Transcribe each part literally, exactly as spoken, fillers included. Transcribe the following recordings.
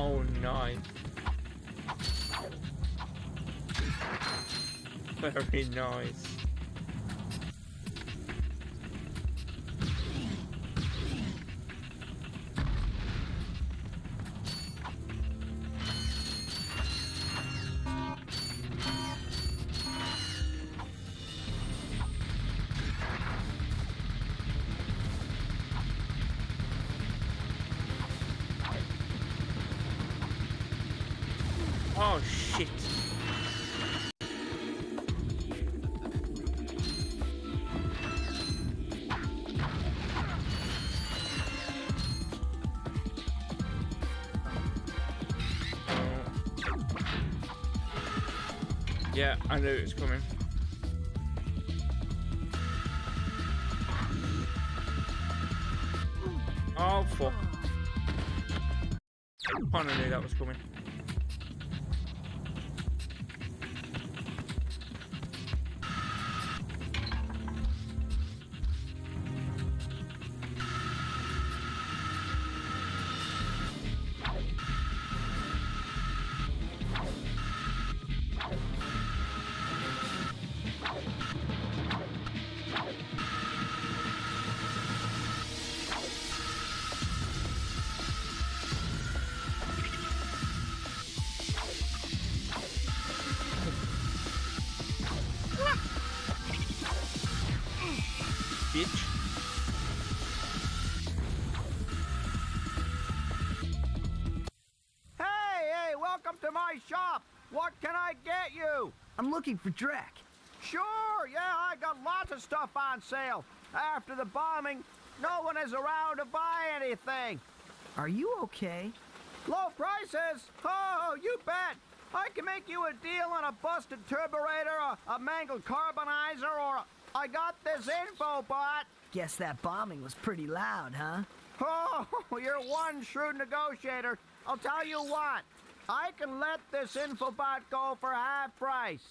Oh, nice. Very nice. Oh shit. Yeah, I knew it was coming. Oh fuck. I knew that was coming. Bitch. Hey, hey, welcome to my shop. What can I get you? I'm looking for Drek. Sure, yeah, I got lots of stuff on sale. After the bombing, no one is around to buy anything. Are you okay? Low prices? Oh, you bet. I can make you a deal on a busted turburator, a, a mangled carbonizer, or a, I got this info bot. Guess that bombing was pretty loud, huh? Oh, you're one shrewd negotiator. I'll tell you what. I can let this infobot go for half price.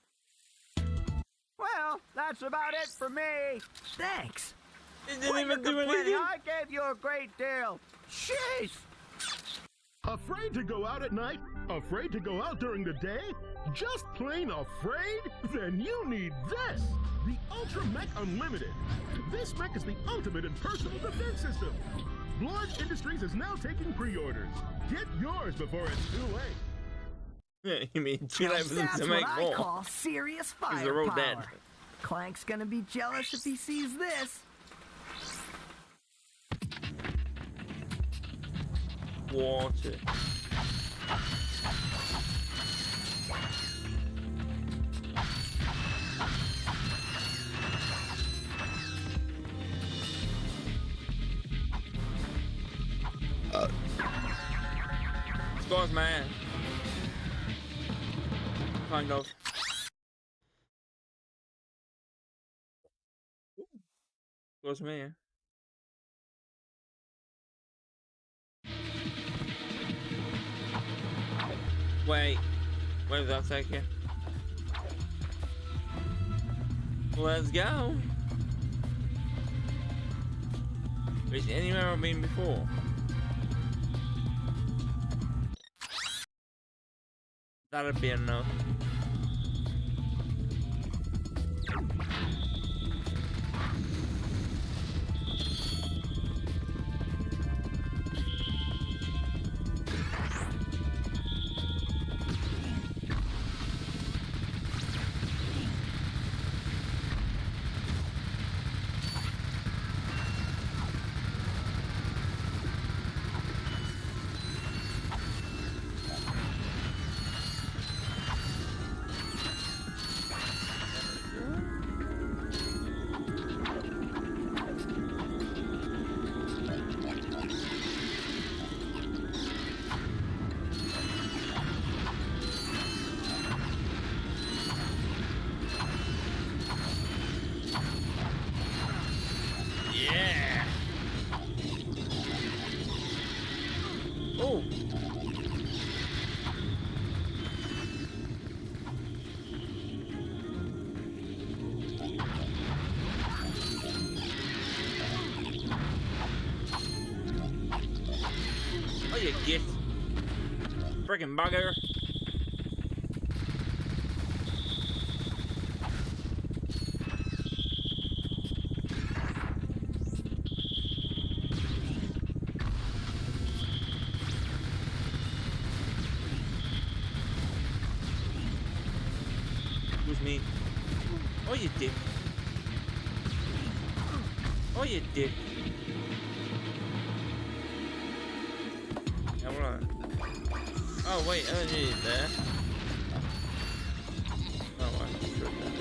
Well, that's about it for me. Thanks. It didn't Quit even your do complaining. anything. I gave you a great deal. Jeez. Afraid to go out at night? Afraid to go out during the day? Just plain afraid? Then you need this! The Ultra Mech Unlimited. This mech is the ultimate in personal defense system. Blood Industries is now taking pre-orders. Get yours before it's too late. You mean too late for them That's to make what more? I call serious Because they're all dead. firepower. Clank's gonna be jealous if he sees this. Water. Uh. Scores, man. Kind of. Scores, man. Wait, where did that take you? Let's go. Is anywhere I've been before? That'd be enough. Oh. Oh, you get. Freaking bugger. With me. Oh, you dick. Oh, you dick. Yeah, we're on. Oh, wait, I didn't need it there. Oh, I should have done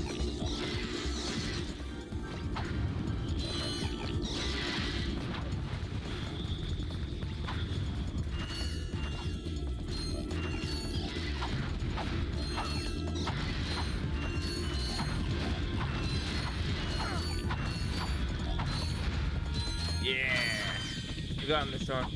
Yeah! You got him this time.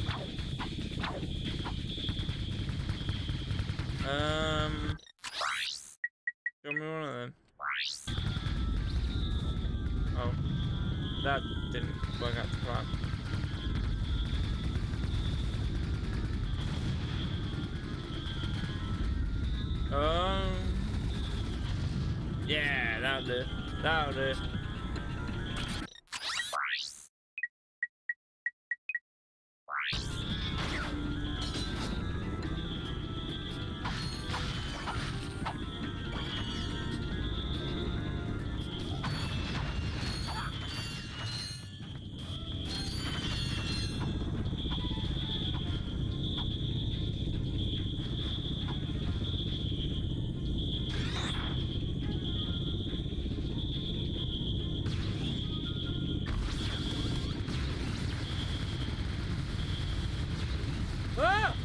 Um... Show me one of them. Oh. That didn't work out to plan. Um... Yeah, that'll do. That'll do. Ah!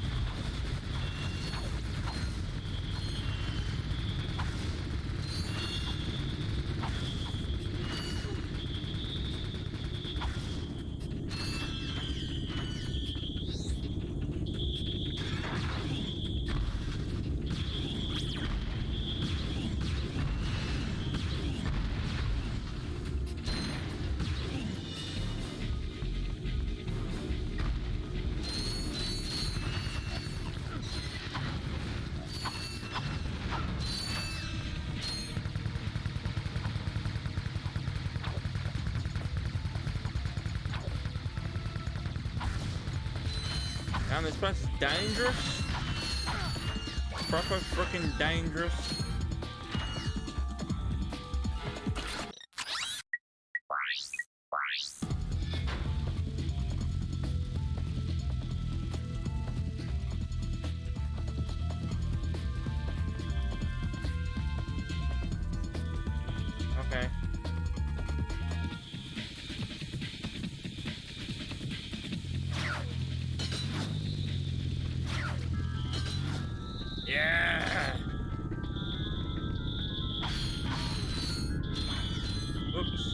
Damn, this place is dangerous. Proper freaking dangerous. Okay. Yeah. Oops.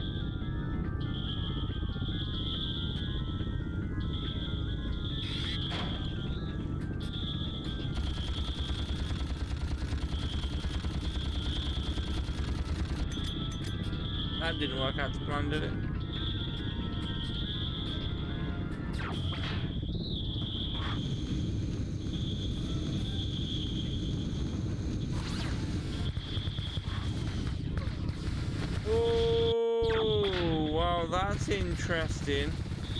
That didn't work out to plan, did it? Oh, wow, that's interesting.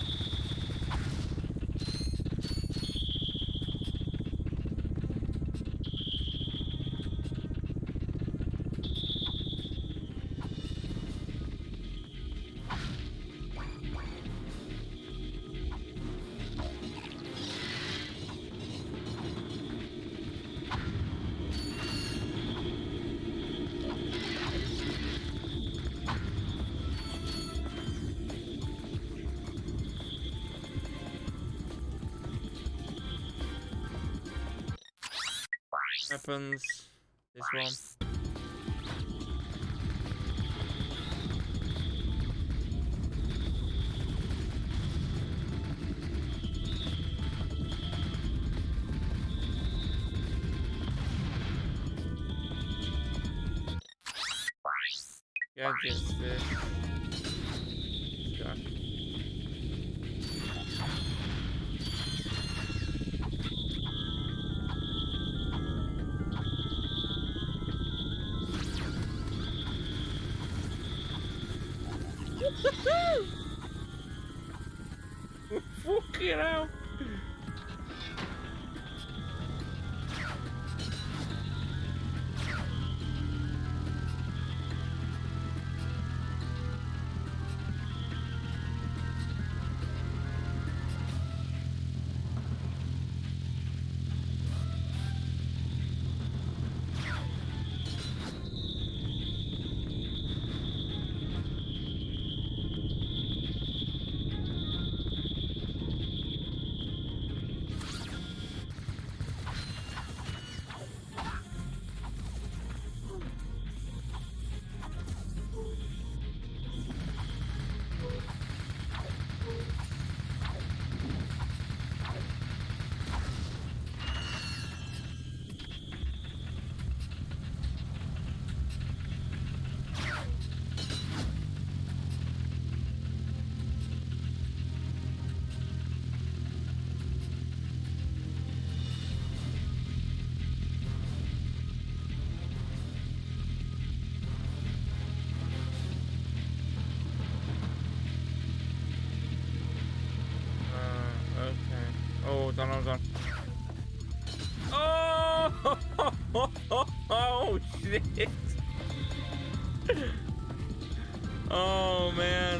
Weapons. This one. Yeah, just this. Gun. Fucking hell. Hold on, hold on. Oh! Oh, shit! Oh, man.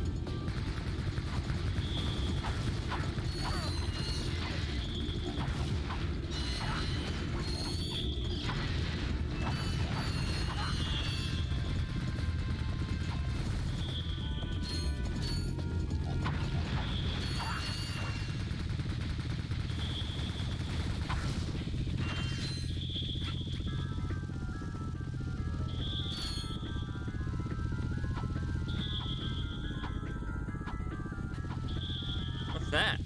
That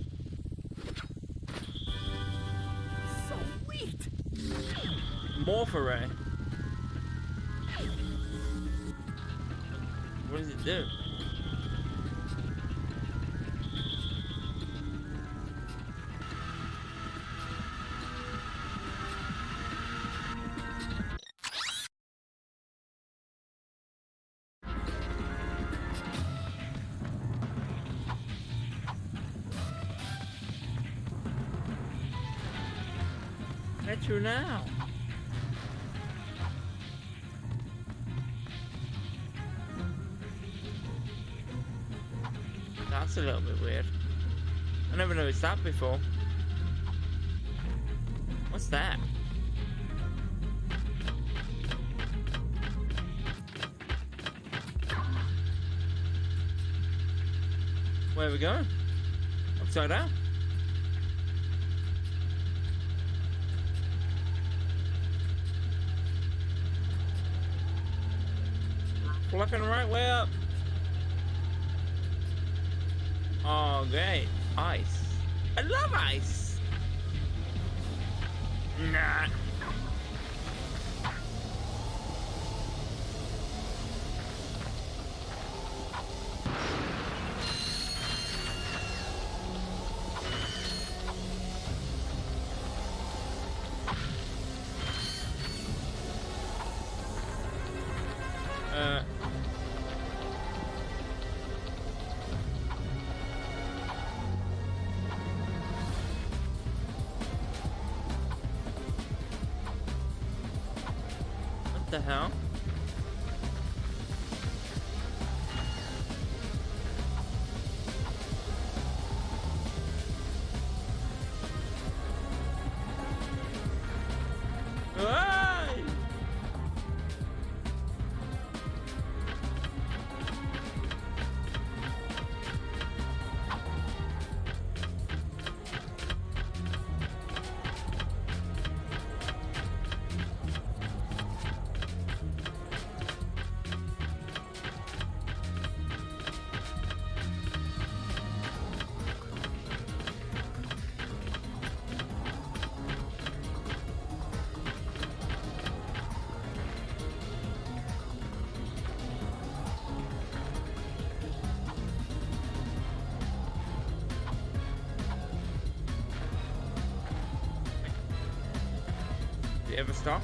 Sweet. Morph Ray. What does it do? At you now. That's a little bit weird. I never noticed that before. What's that? Where are we going? Upside down. Looking the right way up. Oh, great. Ice. I love ice. Nah. Uh. What the hell? Hey! Did it ever stop?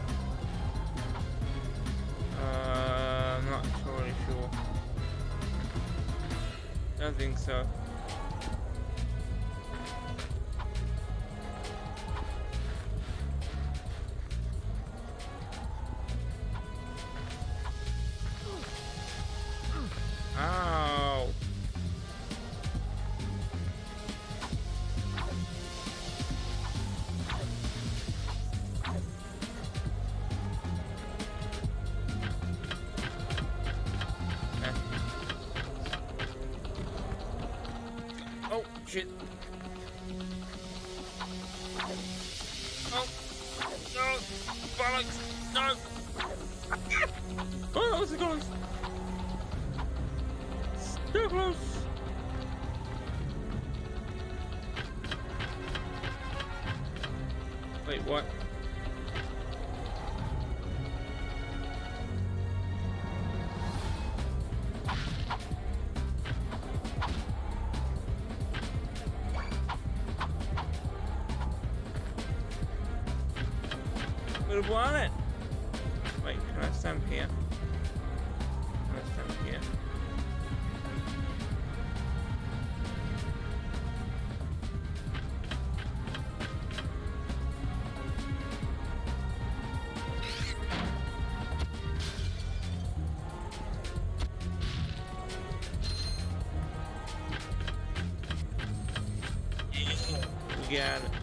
Uh, I'm not totally sure. Don't think so. shit. Oh, no, bollocks, no. Oh, that was the guys. Still close. Wait, what? Would have won it. Wait, can I stand here? Can I stand here? We got it.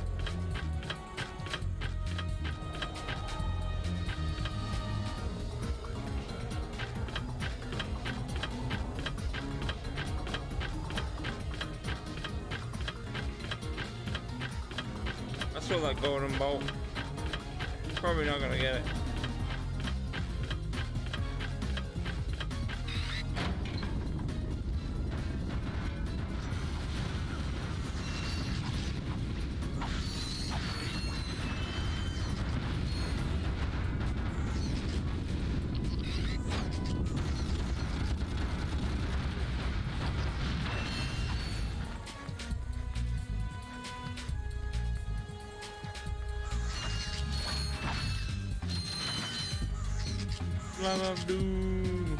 I saw that golden bolt. Probably not gonna get it. Lava doom.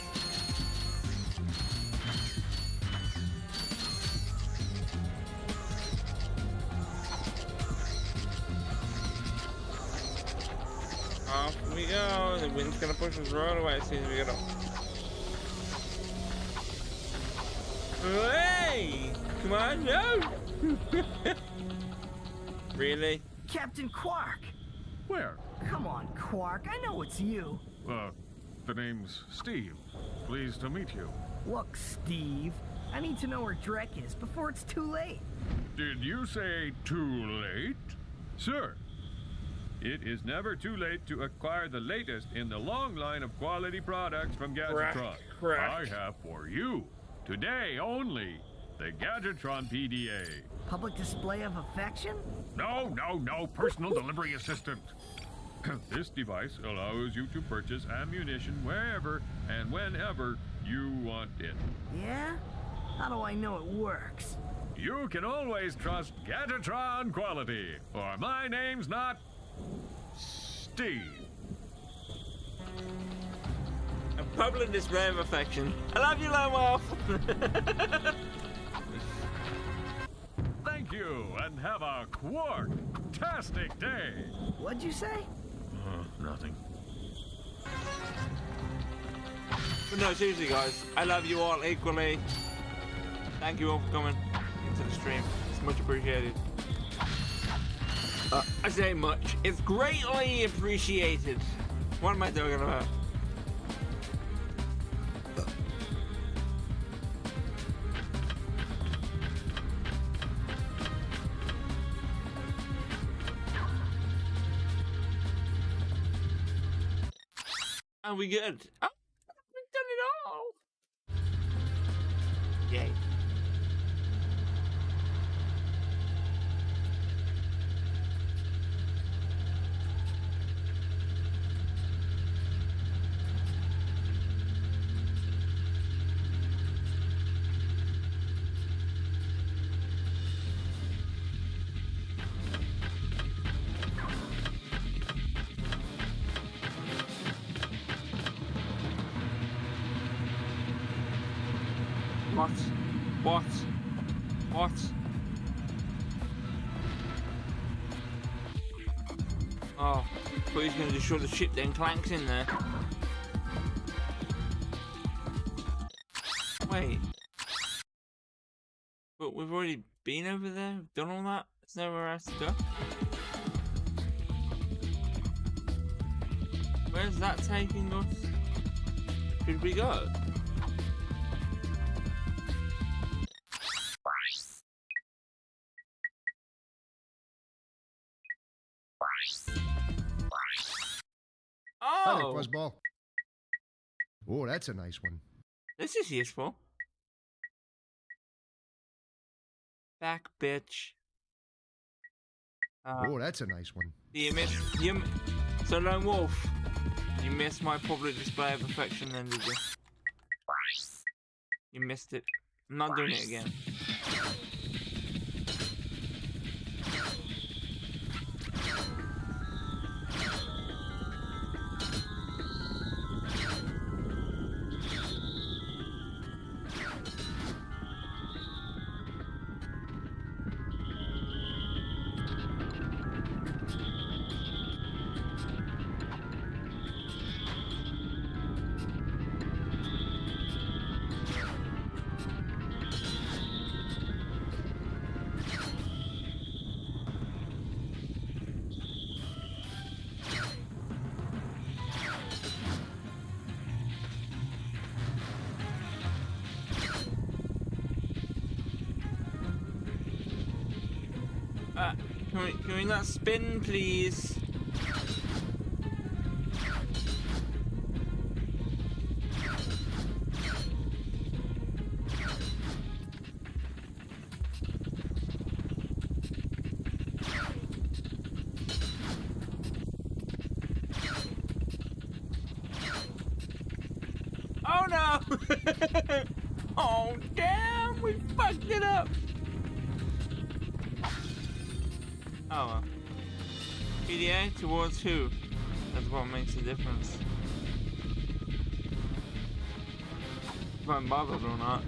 Off we go. The wind's gonna push us right away as soon as we get up. Hey! Come on, no! Really? Captain Quark! Where? Come on, Quark. I know it's you. Uh, the name's Steve. Pleased to meet you. Look, Steve. I need to know where Drek is before it's too late. Did you say too late? Sir, it is never too late to acquire the latest in the long line of quality products from Gadgetron. Correct, correct. I have for you, today only, the Gadgetron P D A. Public display of affection? No, no, no, personal delivery assistant. This device allows you to purchase ammunition wherever and whenever you want it. Yeah? How do I know it works? You can always trust Gadgetron quality, or my name's not Steve. A public display of affection. I love you, Lone Wolf. Thank you, and have a quark-tastic day. What'd you say? Uh, nothing. But no, seriously, guys, I love you all equally. Thank you all for coming into the stream. It's much appreciated. Uh, I say much. It's greatly appreciated. What am I talking about? Are we good? Oh, we've done it all. Yay. What? What? What? Oh, but he's going to destroy the ship then. Clank's in there. Wait. But we've already been over there, done all that. There's nowhere else to go. Where's that taking us? Should we go? Hi there, Oh, Fuzzball. Oh, that's a nice one. this is useful. Back, bitch. Uh, Oh, that's a nice one. you miss you. m- So Lone Wolf, you missed my public display of affection, then did you? You missed it. I'm not doing it again. Uh, can we, can we not spin, please? Oh no! Oh damn, we fucked it up! Oh well. P D A towards who? That's what makes a difference. If I'm bothered or not.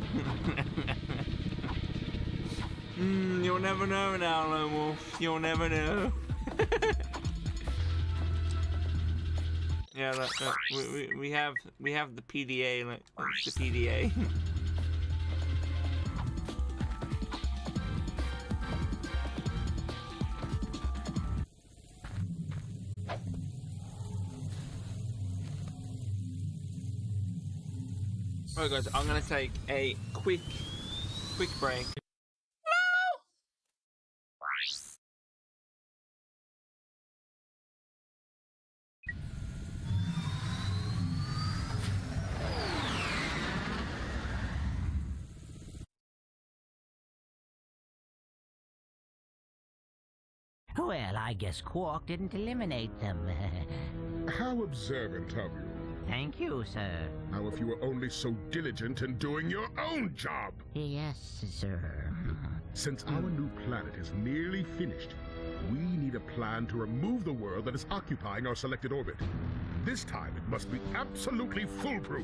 mm, you'll never know now, Lone Wolf. You'll never know. Yeah, look, look, we, we, we have we have the P D A, like the P D A. Alright guys, I'm gonna take a quick, quick break. Well, I guess Quark didn't eliminate them. How observant of you. Thank you, sir. Now, if you were only so diligent in doing your own job. Yes, sir. Since our new planet is nearly finished, we need a plan to remove the world that is occupying our selected orbit. This time, it must be absolutely foolproof.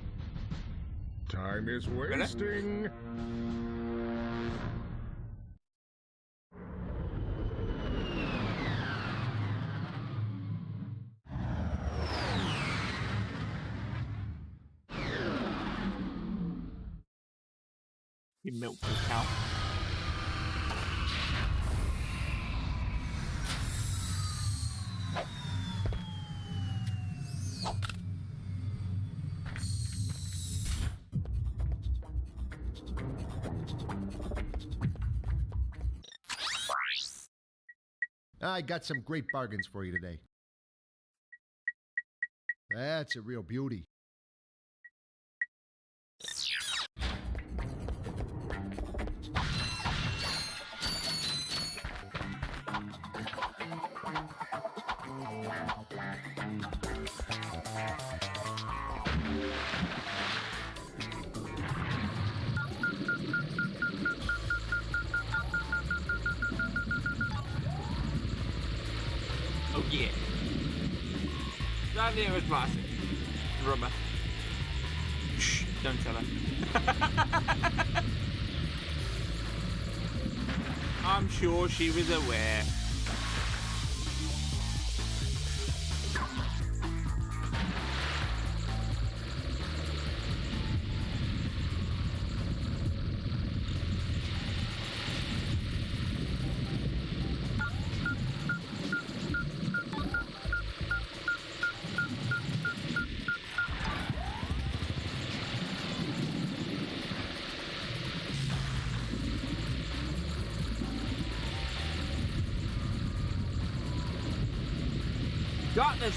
Time is wasting. You milk the cow. I got some great bargains for you today. That's a real beauty. Oh yeah. That name was plastic. Rubber. Shh, don't tell her. I'm sure she was aware. Got this.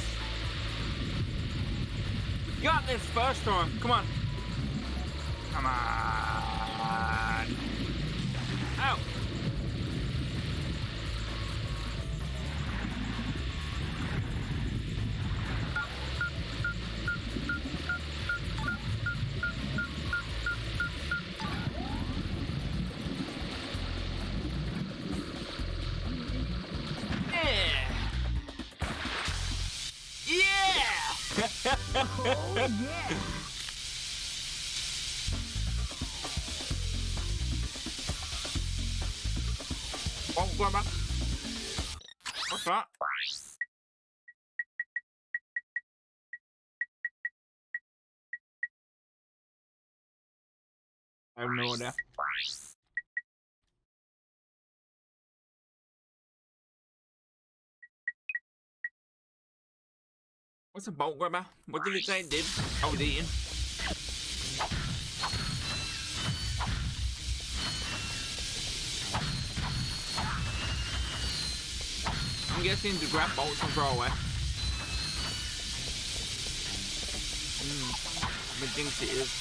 Got this first time. Come on. Come on. Ow. Oh, yeah. Oh, grandma. What's that? I have no idea. What's a bolt, grandma? What did it say it did? I was eating. I'm guessing to grab bolts and throw away. Hmm. I think it is.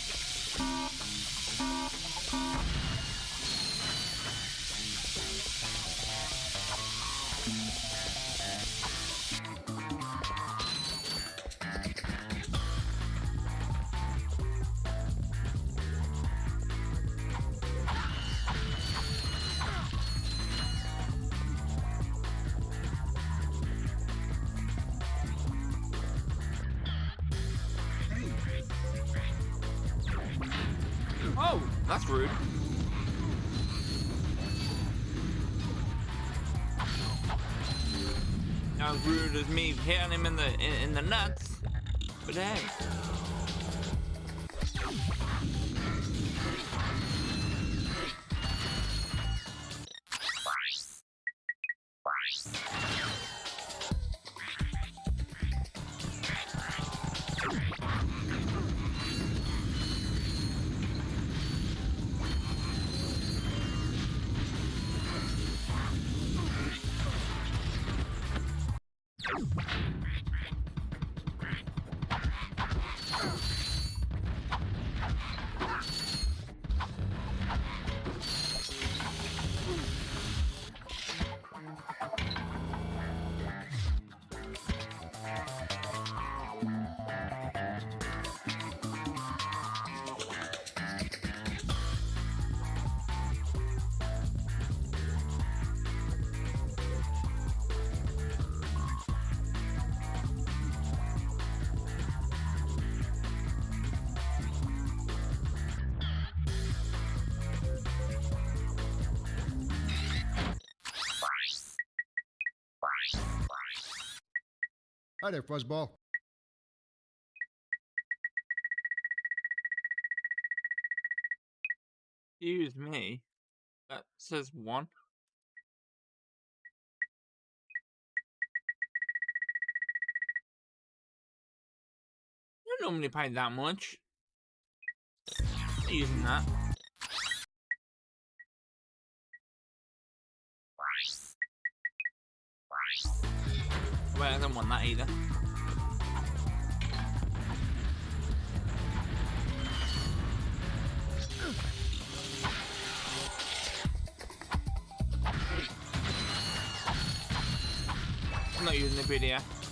Oh, that's rude. Not as rude as me hitting him in the in, in the nuts, but hey. Hi there, Fuzzball. Excuse me. That says one. You don't normally pay that much. Not using that. Wait, I don't want that either. I'm not using the video.